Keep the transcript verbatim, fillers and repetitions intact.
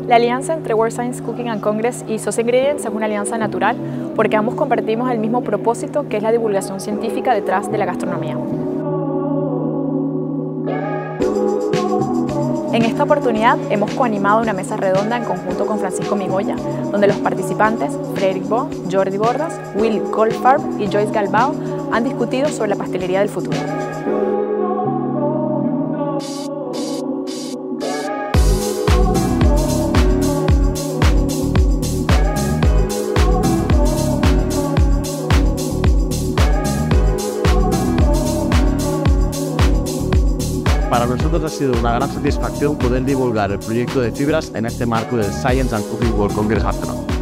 La alianza entre World Science Cooking and Congress y Sos Ingredients es una alianza natural porque ambos compartimos el mismo propósito, que es la divulgación científica detrás de la gastronomía. En esta oportunidad hemos coanimado una mesa redonda en conjunto con Francisco Migoya, donde los participantes, Frederick Bo, Jordi Bordas, Will Goldfarb y Joyce Galbao, han discutido sobre la pastelería del futuro. Para nosotros ha sido una gran satisfacción poder divulgar el proyecto de fibras en este marco del Science and Cooking World Congress Barcelona.